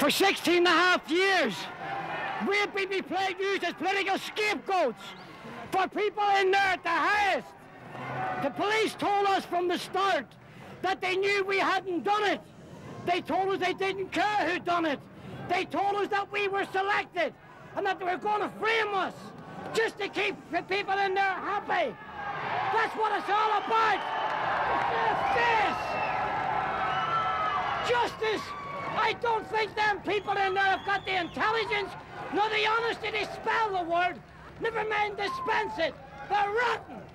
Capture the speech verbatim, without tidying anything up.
For sixteen and a half years, we've been used as political scapegoats for people in there at the highest. The police told us from the start that they knew we hadn't done it. They told us they didn't care who done it. They told us that we were selected and that they were going to frame us just to keep the people in there happy. That's what it's all about. Justice. Justice. I don't think them people in there have got the intelligence nor the honesty to spell the word, never mind dispense it. They're rotten.